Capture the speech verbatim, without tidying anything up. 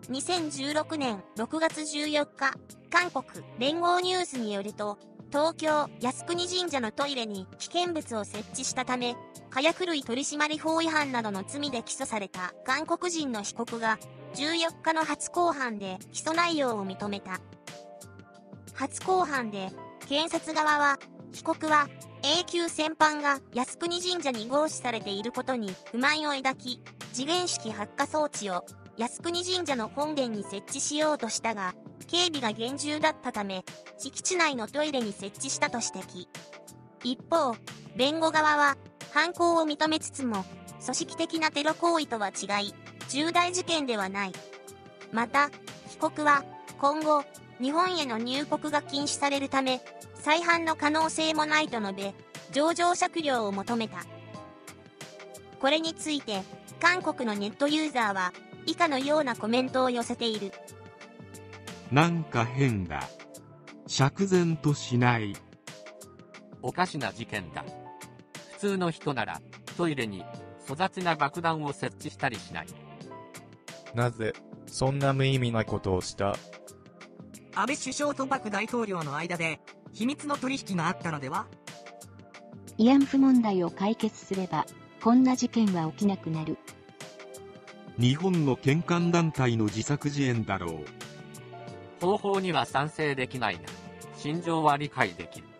にせんじゅうろくねんろくがつじゅうよっか、韓国聯合ニュースによると、東京靖国神社のトイレに危険物を設置したため、火薬類取締法違反などの罪で起訴された韓国人の被告が、じゅうよっかの初公判で起訴内容を認めた。初公判で、検察側は、被告は、永久戦犯が靖国神社に合祀されていることに不満を抱き、時限式発火装置を靖国神社の本殿に設置しようとしたが、警備が厳重だったため、敷地内のトイレに設置したと指摘。一方、弁護側は、犯行を認めつつも、組織的なテロ行為とは違い、重大事件ではない。また、被告は、今後、日本への入国が禁止されるため、再犯の可能性もないと述べ、情状酌量を求めた。これについて、韓国のネットユーザーは、以下のようなコメントを寄せている。 なんか変だ。釈然としない。 おかしな事件だ。普通の人なら、トイレに粗雑な爆弾を設置したりしない。 なぜ、そんな無意味なことをした？ 安倍首相と朴大統領の間で、秘密の取引があったのでは？ 慰安婦問題を解決すれば、こんな事件は起きなくなる。 日本の献還団体の自作自演だろう。 方法には賛成できないが、心情は理解できる。